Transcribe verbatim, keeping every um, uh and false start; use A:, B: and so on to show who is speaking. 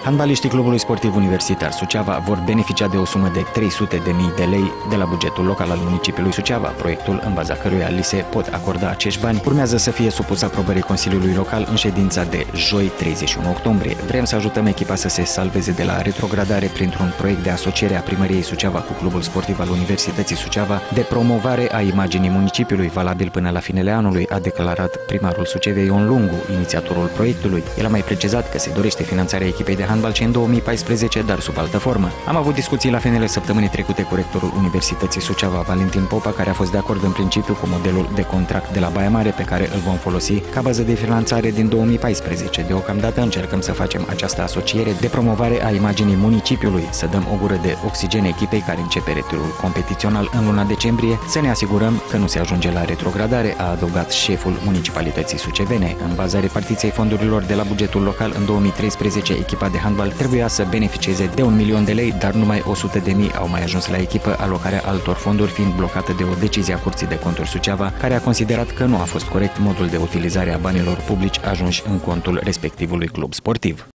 A: Handbaliștii Clubului Sportiv Universitar Suceava vor beneficia de o sumă de trei sute de mii de lei de la bugetul local al municipiului Suceava. Proiectul, în baza căruia li se pot acorda acești bani, urmează să fie supus aprobării Consiliului Local în ședința de joi treizeci și unu octombrie. Vrem să ajutăm echipa să se salveze de la retrogradare printr-un proiect de asociere a Primăriei Suceava cu Clubul Sportiv al Universității Suceava, de promovare a imaginii municipiului, valabil până la finele anului, a declarat primarul Sucevei Ion Lungu, inițiatorul proiectului. El a mai precizat că se dorește finanțarea echipei de handbal și în două mii paisprezece, dar sub altă formă. Am avut discuții la finele săptămânii trecute cu rectorul Universității Suceava, Valentin Popa, care a fost de acord în principiu cu modelul de contract de la Baia Mare, pe care îl vom folosi ca bază de finanțare din două mii paisprezece. Deocamdată încercăm să facem această asociere de promovare a imaginii municipiului, să dăm o gură de oxigen echipei care începe returul competițional în luna decembrie, să ne asigurăm că nu se ajunge la retrogradare, a adăugat șeful municipalității sucevene. În baza repartiției fondurilor de la bugetul local în două mii treisprezece, echipa de handbal trebuia să beneficieze de un milion de lei, dar numai o sută de mii au mai ajuns la echipă, alocarea altor fonduri fiind blocată de o decizie a Curții de Conturi Suceava, care a considerat că nu a fost corect modul de utilizare a banilor publici ajunși în contul respectivului club sportiv.